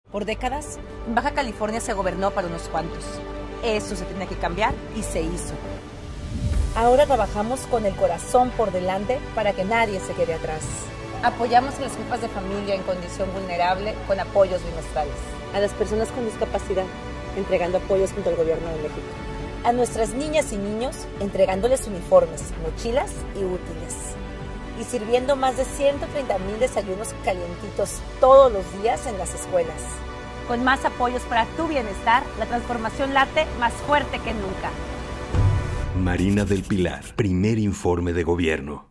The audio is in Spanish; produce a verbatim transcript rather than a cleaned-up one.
Por décadas, Baja California se gobernó para unos cuantos. Eso se tenía que cambiar y se hizo. Ahora trabajamos con el corazón por delante para que nadie se quede atrás. Apoyamos a las jefas de familia en condición vulnerable con apoyos bimestrales. A las personas con discapacidad, entregando apoyos junto al gobierno de México. A nuestras niñas y niños, entregándoles uniformes, mochilas y útiles. Y sirviendo más de ciento treinta mil desayunos calientitos todos los días en las escuelas. Con más apoyos para tu bienestar, la transformación late más fuerte que nunca. Marina del Pilar, primer informe de gobierno.